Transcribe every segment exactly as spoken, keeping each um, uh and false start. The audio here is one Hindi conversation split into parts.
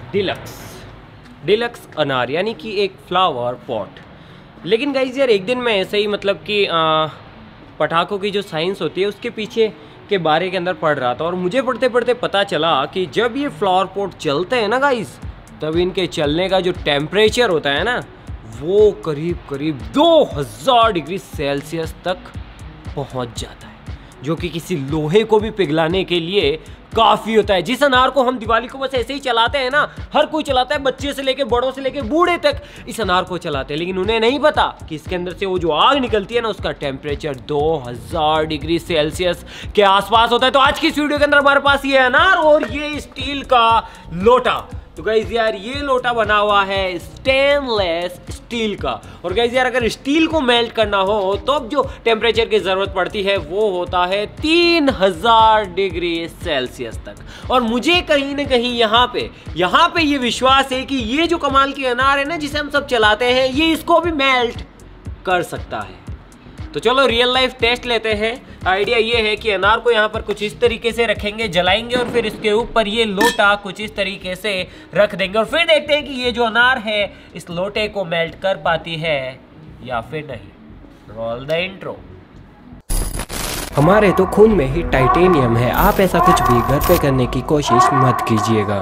डिलक्स डिलक्स अनार यानी कि एक फ्लावर पॉट। लेकिन गाइज यार एक दिन मैं ऐसे ही मतलब कि पटाखों की जो साइंस होती है उसके पीछे के बारे के अंदर पढ़ रहा था और मुझे पढ़ते पढ़ते पता चला कि जब ये फ्लावर पॉट चलते हैं ना गाइज, तब इनके चलने का जो टेम्परेचर होता है ना वो करीब करीब दो हज़ार डिग्री सेल्सियस तक पहुंच जाता है, जो कि किसी लोहे को भी पिघलाने के लिए काफ़ी होता है। जिस अनार को हम दिवाली को बस ऐसे ही चलाते हैं ना, हर कोई चलाता है, बच्चे से लेके बड़ों से लेके बूढ़े तक इस अनार को चलाते हैं, लेकिन उन्हें नहीं पता कि इसके अंदर से वो जो आग निकलती है ना उसका टेम्परेचर दो हज़ार डिग्री सेल्सियस के आसपास होता है। तो आज की इस वीडियो के अंदर हमारे पास ये अनार और ये स्टील का लोटा। तो गाइज यार ये लोटा बना हुआ है स्टेनलेस स्टील का, और गाइज यार अगर स्टील को मेल्ट करना हो तो अब जो टेम्परेचर की जरूरत पड़ती है वो होता है तीन हज़ार डिग्री सेल्सियस तक। और मुझे कहीं ना कहीं यहाँ पे यहाँ पे ये विश्वास है कि ये जो कमाल की अनार है ना जिसे हम सब चलाते हैं, ये इसको भी मेल्ट कर सकता है। तो चलो रियल लाइफ टेस्ट लेते हैं। आइडिया ये है कि अनार को यहाँ पर कुछ इस तरीके से रखेंगे, जलाएंगे और फिर इसके ऊपर ये लोटा कुछ इस तरीके से रख देंगे और फिर देखते हैं कि ये जो अनार है इस लोटे को मेल्ट कर पाती है या फिर नहीं। Roll the intro. हमारे तो खून में ही टाइटेनियम है, आप ऐसा कुछ भी घर पे करने की कोशिश मत कीजिएगा।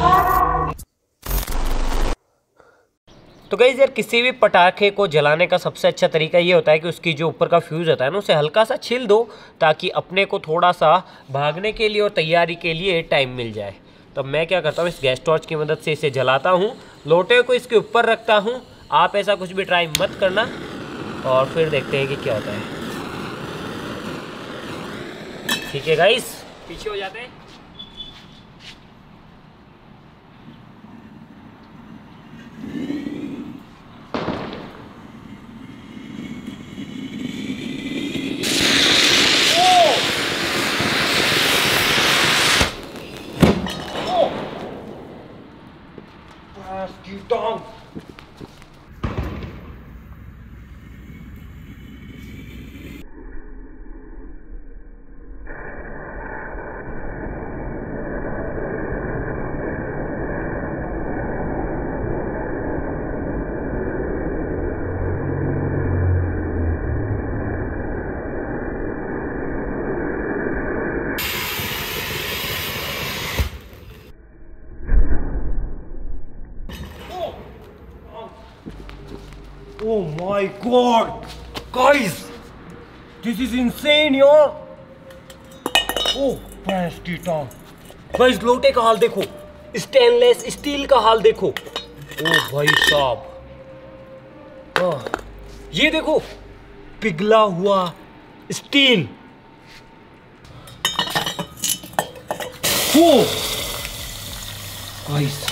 तो गाइस यार किसी भी पटाखे को जलाने का सबसे अच्छा तरीका ये होता है कि उसकी जो ऊपर का फ्यूज़ होता है ना उसे हल्का सा छिल दो, ताकि अपने को थोड़ा सा भागने के लिए और तैयारी के लिए टाइम मिल जाए। तो मैं क्या करता हूँ, इस गैस टॉर्च की मदद से इसे जलाता हूँ, लोटे को इसके ऊपर रखता हूँ। आप ऐसा कुछ भी ट्राई मत करना और फिर देखते हैं कि क्या होता है। ठीक है गाइस, पीछे हो जाते हैं। Oh my god, guys, this is insane यार। ओह भैंस की टांग। गाइस लोटे का हाल देखो, स्टेनलेस स्टील का हाल देखो। ओह भाई साहब, ये देखो पिघला हुआ स्टील। ओह गाइस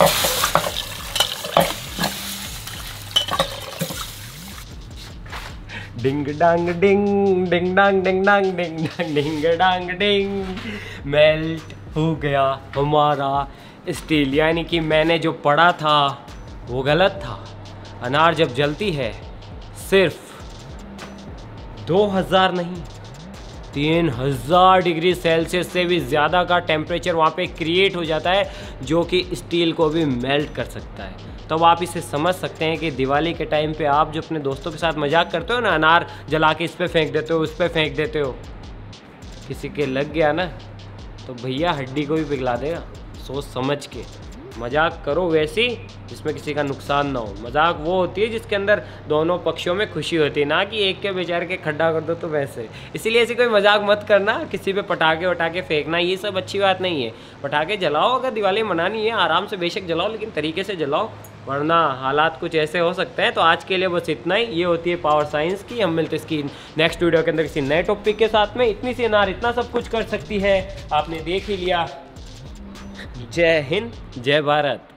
डिंग डांग डिंग डिंग डांग डिंग डांग डिंग डांग डिंग डांग डिंग, मेल्ट हो गया हमारा स्टील। यानी कि मैंने जो पढ़ा था वो गलत था। अनार जब जलती है सिर्फ दो हज़ार नहीं तीन हज़ार डिग्री सेल्सियस से भी ज़्यादा का टेम्परेचर वहाँ पे क्रिएट हो जाता है, जो कि स्टील को भी मेल्ट कर सकता है। तब तो आप इसे समझ सकते हैं कि दिवाली के टाइम पे आप जो अपने दोस्तों के साथ मजाक करते हो ना, अनार जला के इस पर फेंक देते हो उस पर फेंक देते हो, किसी के लग गया ना तो भैया हड्डी को भी पिघला देगा। सोच समझ के मजाक करो वैसी जिसमें किसी का नुकसान ना हो। मजाक वो होती है जिसके अंदर दोनों पक्षों में खुशी होती है, ना कि एक के बेचारे के खड्डा कर दो तो वैसे। इसीलिए ऐसी कोई मजाक मत करना, किसी पे पटाखे वटाखे फेंकना ये सब अच्छी बात नहीं है। पटाखे जलाओ, अगर दिवाली मनानी है आराम से बेशक जलाओ, लेकिन तरीके से जलाओ, वरना हालात कुछ ऐसे हो सकते हैं। तो आज के लिए बस इतना ही। ये होती है पावर साइंस की। हम मिलते हैं इसकी नेक्स्ट वीडियो के अंदर किसी नए टॉपिक के साथ में। इतनी सी अनार इतना सब कुछ कर सकती है, आपने देख ही लिया। जय हिंद, जय भारत।